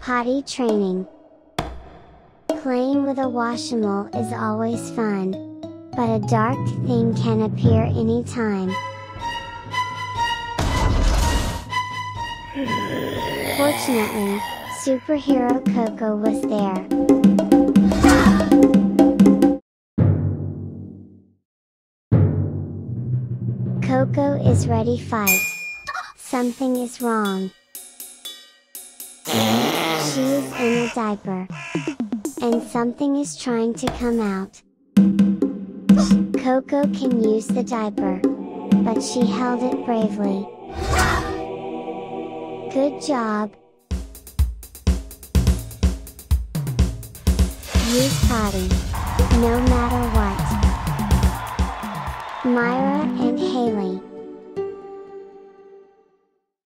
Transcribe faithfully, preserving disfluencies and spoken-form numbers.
Potty training. Playing with a Washable is always fun, but a dark thing can appear anytime. Fortunately, superhero Coco was there. Coco is ready fight. Something is wrong. She is in a diaper. And something is trying to come out. Coco can use the diaper, but she held it bravely. Good job! Use Potty, no matter what. Myra and Haley.